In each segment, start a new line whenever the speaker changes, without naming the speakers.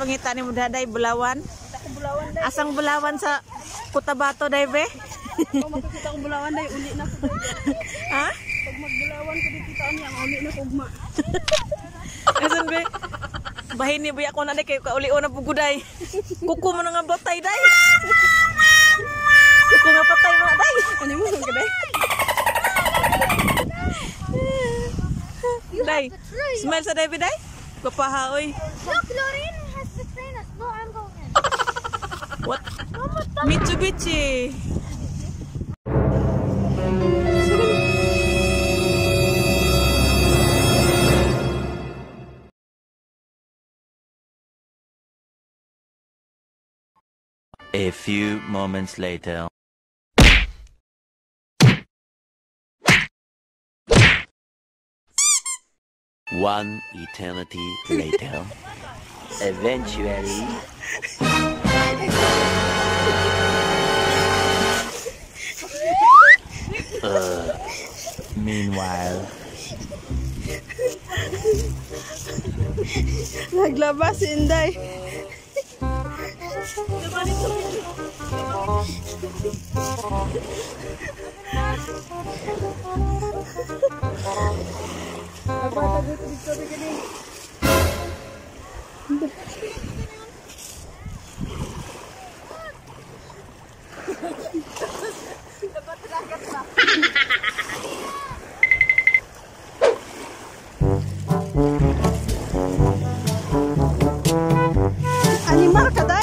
pangita ni mo daday bulawan.
Bulawan day.
Asang bulawan sa Cotabato day be?
Kung makikita kong bulawan day, uli na ko.
Ha?
Pag magbulawan ko dito niya, ang uli na ko guma.
Asan be? Bahin ni buya ko na day kay kauli na puguday. Kuko mo na nga batay day. Kuko nga patay mo day.
Ano mo ka day?
Day. Smell sa day be day? Kapaha oy.
Look, Lauren has to train us. No, I'm going in.
What? Mitsubishi.
A few moments later. One eternity later. Eventually. Meanwhile.
Naglabas si Inday. Animal ka day?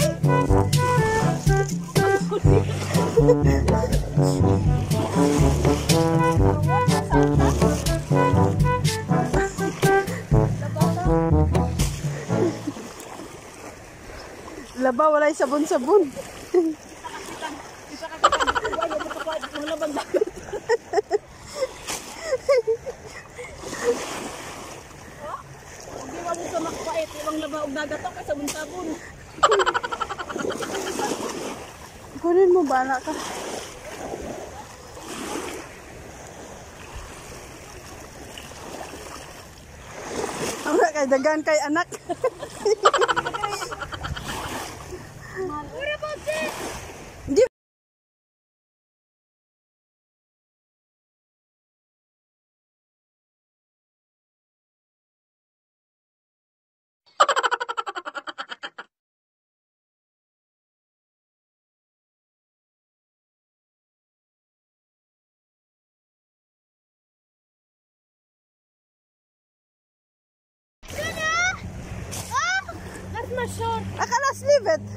Laba, walay sabon-sabon. Hindi wala sa makpait. Ilang laba og nagatok ka sabon-sabon. Kunin mo, bala ka. Ang kay dagan kay anak.
What about this?
Di
That's my short.
akala sleeve it.